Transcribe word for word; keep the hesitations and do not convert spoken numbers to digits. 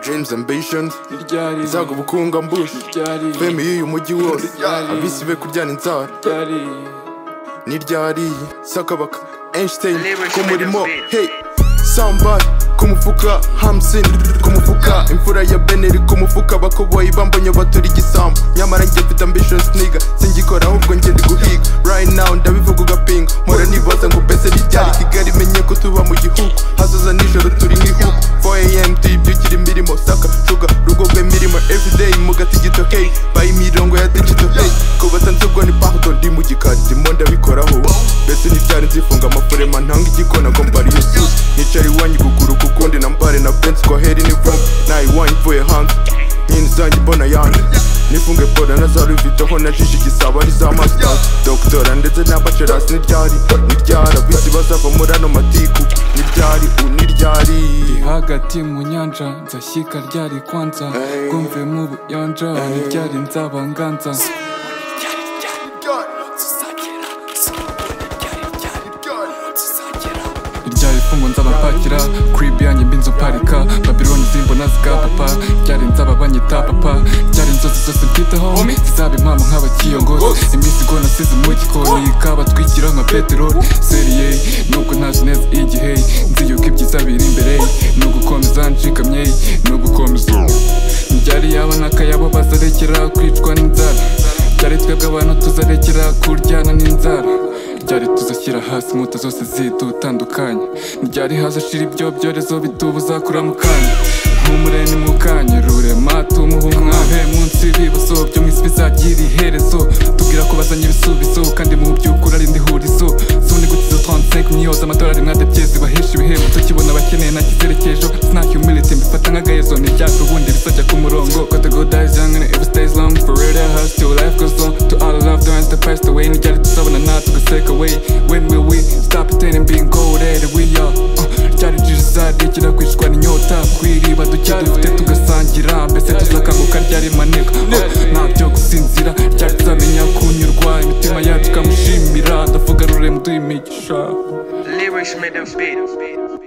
dreams ambitions izaga ubukunga mbush fame y'uyu mujyi wose abisi be kuryana inzara ni ryari sakabaka Einstein ku murimo hey somebody ku mufuka Hamsin ku mufuka imfura ya Beneri ku mufuka bakoboyi bambonye batura igisambo nyamara njye mfite ambitions nigga singikora ahubwo njye ndi guhiga right now ndabivuga ugapinga mpora nibaza ngo mbese ni ryari Kigali menye ko tuba mu gihugu hazaza nijoro turi nk'ihugu four a m tuyibyukira imirimo saka shuga rugo rw'imirimo everyday mu gatigito hey bayi imirongo ya digital hey ko batanze ubwo ni pardon ndi mu gikari ndimo ndabikoraho mbese ni ryari nzifunga amafurema ntanga igikona ngo mbari Yesu nicari iwanyu gukuru kukundi na mbare na Benz kwa heri ni vumbi nayiwanyu mvuye hanze nyini zanjye mbona yanjye nifunge boda na za ruvitaho najishe igisabo ari za masters doktora ndetse na bachelors ni ryari ni ryari abisi bazava muri ano matiku ni ryari ni ryari ndi hagati mu nyanja nzashyika ryari kwanza ngumve mu buyanja ni ryari nzaba nganza ryari fungo nzaba mpakira crib yanjye mbinzu parika Babylon zimbona zigapapa ryari nzaba banyita papa ryari inzozi zose mfiteho zizaba impamo nk'abakiyongozi iminsi igona nasize mu gikoni kabatwikira nka peteroli seriye nubwo ntazi neza igihe nzi yuko ibyiza biri imbere ni ugukomeza nshikamye ni ugukomeza ryari yaba n'akayabo bazarekera kwicwa n'inzara ryari twebwe abantu tuzarekera kuryana n'inzara ryari tuzashyira hasi inkuta zose zidutandukanye ryari hazashira ibyo byorezo bitubuza kuramukanya humure ni mukanya rurema tumuha umwahe munsi ibibazo byo mu isi bizagira iherezo tubwira ko bazanye ibisubizo kandi mu by'ukuri ari indi hurizo zone gutizo trente-cinq millions z'amadolari mwadebye zibahesha ibihembo tukibona abakeneye nta kizerekejo sina humility mbifata nk'agahezo ni ryacu ubundi bisajya ku murongo got the good days young and it stays long for real that has till life goes on to all love the ones that passed away ni ryari tuzabona nta tugaseka away when will we stop pretending being gold that we are ryari jizarekera kwicwa n'inyota kwiriba duke dufite tugasangira mbese tuzakanguka ryari maneka ntabyo gusinzira ryari tuzamenya kunyurwa imitima yacu ikamushimira ndavuga rurema duha imigisha Lyrics made of beat